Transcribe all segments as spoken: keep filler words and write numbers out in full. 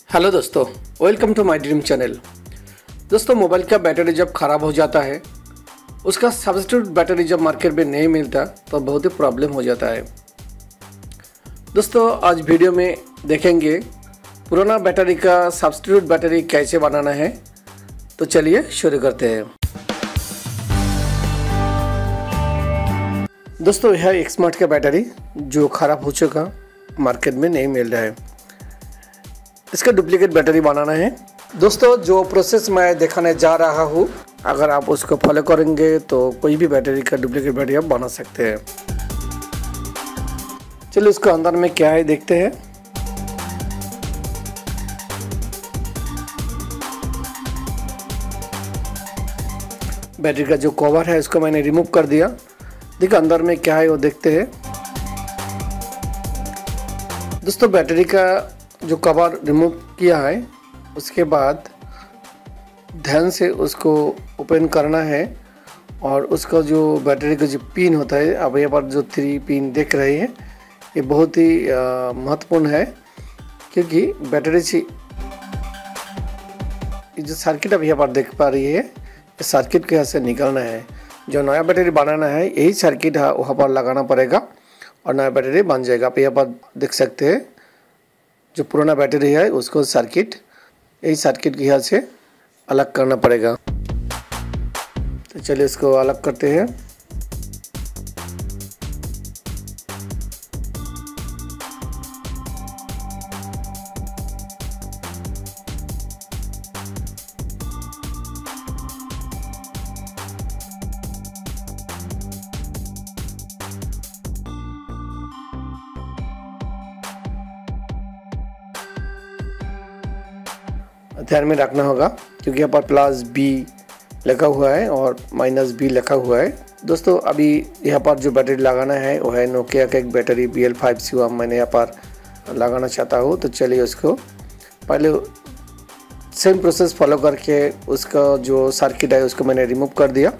Hello दोस्तों, welcome to my dream channel. दोस्तों, mobile का बैटरी जब ख़राब हो जाता है, उसका सब्स्टिट्यूट बैटरी जब मार्केट में नहीं मिलता तो बहुत ही प्रॉब्लम हो जाता है। दोस्तों, आज वीडियो में देखेंगे पुराना बैटरी का सब्स्टिट्यूट बैटरी कैसे बनाना है। तो चलिए शुरू करते हैं। दोस्तों, यह एक स्मार्ट का बैटरी जो ख़राब हो चुका मार्केट में नहीं मिल रहा है, इसका डुप्लीकेट बैटरी बनाना है। दोस्तों, जो प्रोसेस मैं दिखाने जा रहा हूँ, अगर आप उसको फॉलो करेंगे तो कोई भी बैटरी का डुप्लीकेट बैटरी आप बना सकते हैं। चलिए उसको अंदर में क्या है देखते हैं। बैटरी का जो कवर है उसको मैंने रिमूव कर दिया। देखिए अंदर में क्या है वो देखते हैं। दोस्तों, बैटरी का जो कवर रिमूव किया है उसके बाद ध्यान से उसको ओपन करना है और उसका जो बैटरी का जो पिन होता है, अब यहाँ पर जो थ्री पिन देख रहे हैं, ये बहुत ही महत्वपूर्ण है, क्योंकि बैटरी से जो सर्किट अब यहाँ पर देख पा रही है, इस सर्किट के यहाँ से निकलना है। जो नया बैटरी बनाना है यही सर्किट है वहाँ पर लगाना पड़ेगा और नया बैटरी बन जाएगा। आप यहाँ पर देख सकते हैं जो पुराना बैटरी है उसको सर्किट यही सर्किट के यहाँ से अलग करना पड़ेगा। तो चलिए इसको अलग करते हैं। ध्यान में रखना होगा क्योंकि यहाँ पर प्लस बी लिखा हुआ है और माइनस बी लिखा हुआ है। दोस्तों, अभी यहाँ पर जो बैटरी लगाना है वो है नोकिया का एक battery B L five C one मैंने यहाँ पर लगाना चाहता हूँ। तो चलिए उसको पहले सेम प्रोसेस फॉलो करके उसका जो सर्किट है उसको मैंने रिमूव कर दिया।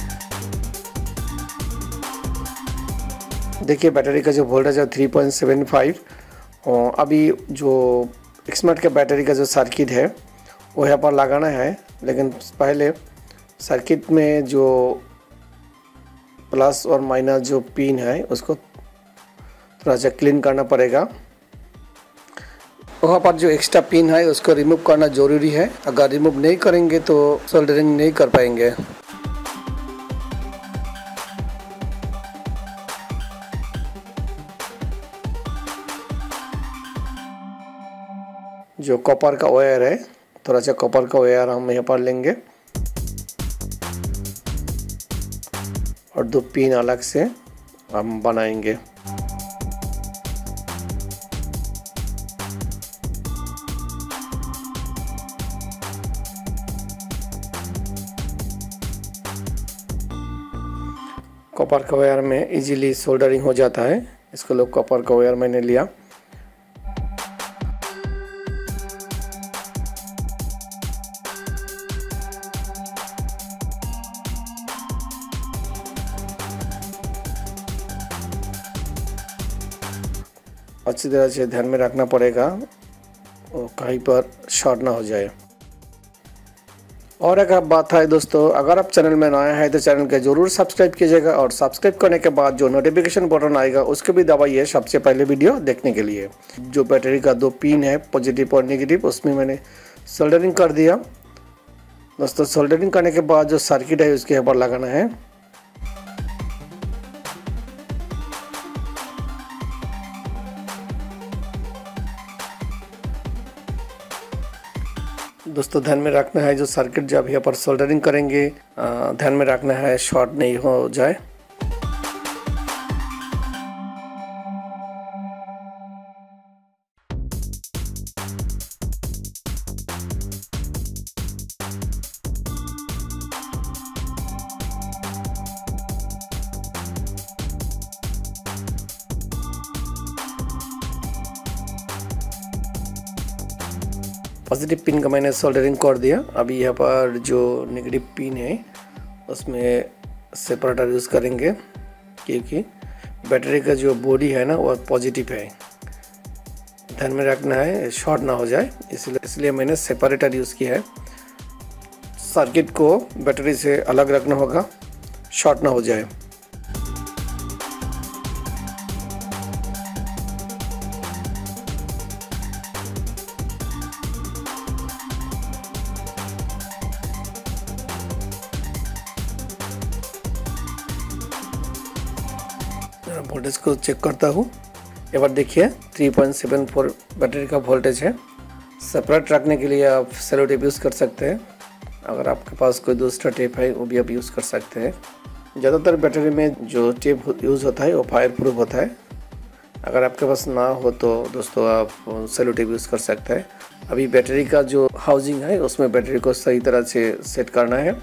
देखिए बैटरी का जो वोल्टेज है थ्री पॉइंट सेवन फाइव। और अभी जो स्मार्ट का बैटरी का जो सर्किट है वो यहाँ पर लगाना है, लेकिन पहले सर्किट में जो प्लस और माइनस जो पिन है उसको थोड़ा सा क्लीन करना पड़ेगा। वहाँ पर जो एक्स्ट्रा पिन है उसको रिमूव करना ज़रूरी है। अगर रिमूव नहीं करेंगे तो सोल्डरिंग नहीं कर पाएंगे। जो कॉपर का वायर है, थोड़ा सा कॉपर का वायर हम यहाँ पर लेंगे और दो पिन अलग से हम बनाएंगे। कॉपर का वायर में इजीली सोल्डरिंग हो जाता है, इसको लोग कॉपर का वायर मैंने लिया। अच्छी तरह से ध्यान में रखना पड़ेगा और कहीं पर शॉर्ट ना हो जाए। और एक बात है दोस्तों, अगर आप चैनल में नया है तो चैनल को जरूर सब्सक्राइब कीजिएगा और सब्सक्राइब करने के बाद जो नोटिफिकेशन बटन आएगा उसको भी दबाइए सबसे पहले वीडियो देखने के लिए। जो बैटरी का दो पिन है पॉजिटिव और नेगेटिव, उसमें मैंने सोल्डरिंग कर दिया। दोस्तों, सोल्डरिंग करने के बाद जो सर्किट है उसके यहाँ पर लगाना है। दोस्तों, ध्यान में रखना है जो सर्किट जब यहाँ पर सोल्डरिंग करेंगे ध्यान में रखना है शॉर्ट नहीं हो जाए। पॉजिटिव पिन का मैंने सोल्डरिंग कर दिया। अभी यहाँ पर जो नेगेटिव पिन है उसमें सेपरेटर यूज़ करेंगे, क्योंकि बैटरी का जो बॉडी है ना वो पॉजिटिव है। ध्यान में रखना है शॉर्ट ना हो जाए, इसलिए इसलिए मैंने सेपरेटर यूज़ किया है। सर्किट को बैटरी से अलग रखना होगा, शॉर्ट ना हो जाए। वोल्टेज को चेक करता हूँ। एक बार देखिए three point seven four battery का वोल्टेज है। सेपरेट रखने के लिए आप सेलो टेप यूज़ कर सकते हैं। अगर आपके पास कोई दूसरा टेप है वो भी आप यूज़ कर सकते हैं। ज़्यादातर बैटरी में जो टेप यूज़ होता है वो फायर प्रूफ होता है। अगर आपके पास ना हो तो दोस्तों आप सेलो टेप यूज़ कर सकते हैं। अभी बैटरी का जो हाउसिंग है उसमें बैटरी को सही तरह से सेट करना है।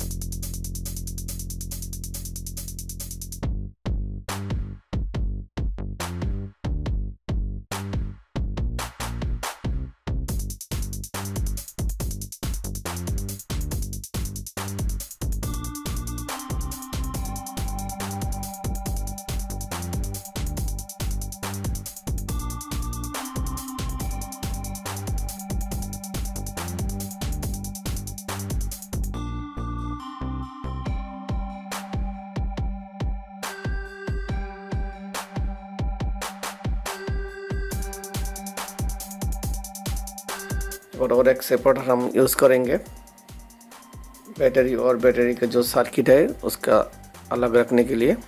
और एक सेपरेटर हम यूज़ करेंगे बैटरी और बैटरी का जो सर्किट है उसका अलग रखने के लिए।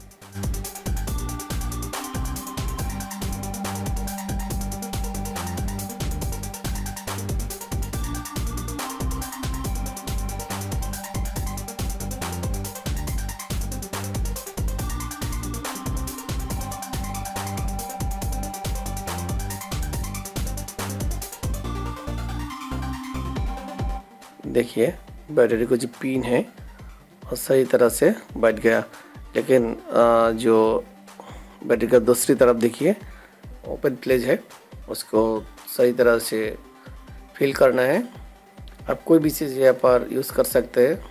देखिए बैटरी को जो पिन है वो सही तरह से बैठ गया, लेकिन जो बैटरी का दूसरी तरफ देखिए ओपन प्लेज है, उसको सही तरह से फिल करना है। आप कोई भी चीज़ यहाँ पर यूज़ कर सकते हैं।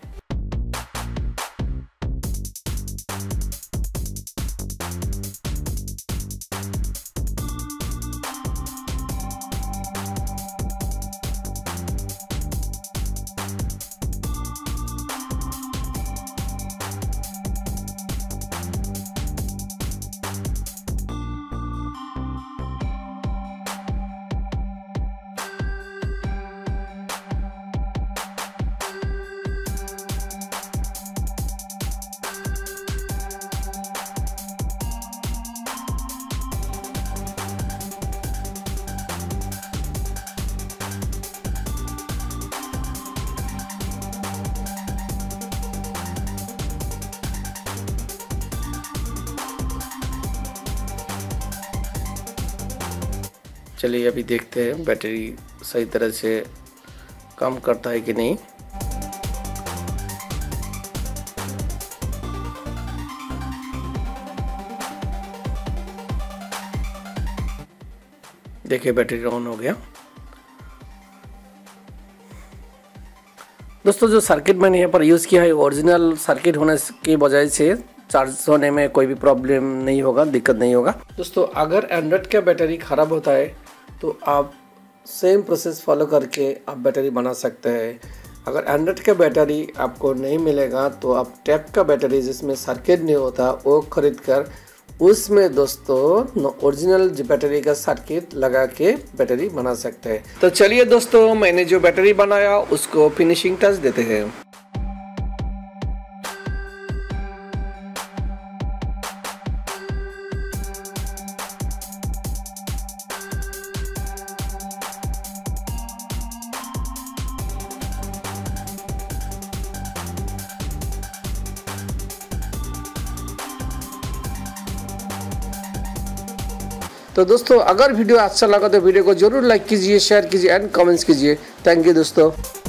चलिए अभी देखते हैं बैटरी सही तरह से काम करता है कि नहीं। देखिए बैटरी ऑन हो गया। दोस्तों जो सर्किट मैंने यहाँ पर यूज़ किया है ओरिजिनल सर्किट होने की वजह से चार्ज होने में कोई भी प्रॉब्लम नहीं होगा, दिक्कत नहीं होगा। दोस्तों अगर एंड्रॉयड का बैटरी ख़राब होता है तो आप सेम प्रोसेस फॉलो करके आप बैटरी बना सकते हैं। अगर एंड्रॉयड का बैटरी आपको नहीं मिलेगा तो आप टैप का बैटरी जिसमें सर्किट नहीं होता वो खरीद कर उसमें दोस्तों ओरिजिनल बैटरी का सर्किट लगा के बैटरी बना सकते हैं। तो चलिए दोस्तों मैंने जो बैटरी बनाया उसको फिनिशिंग टच देते हैं। तो दोस्तों अगर वीडियो अच्छा लगा तो वीडियो को जरूर लाइक कीजिए, शेयर कीजिए एंड कमेंट्स कीजिए। थैंक यू दोस्तों।